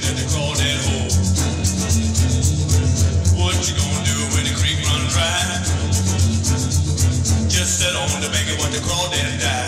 at the crawdad hole. What you gonna do when the creek run dry? Just sit on the bank and watch the crawdad die.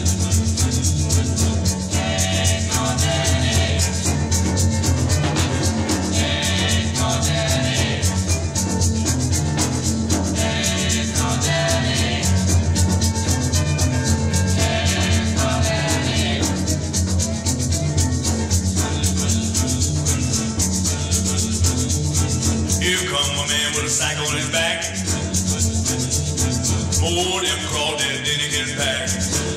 Sack on his back, more them crawdads than he can pack.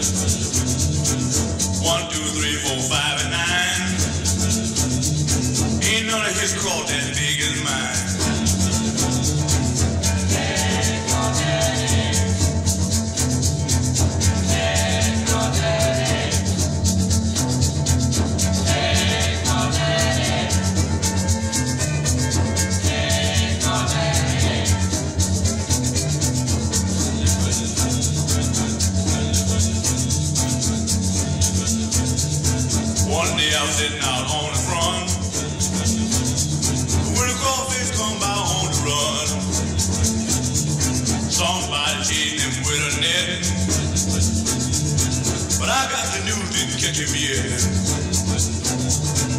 1, 2, 3, 4, 5, and 9. Ain't none of his crawdads big as mine. One day I was sitting out on the front when a crawfish come by on the run. Somebody chased him with a net, but I got the news, didn't catch him yet.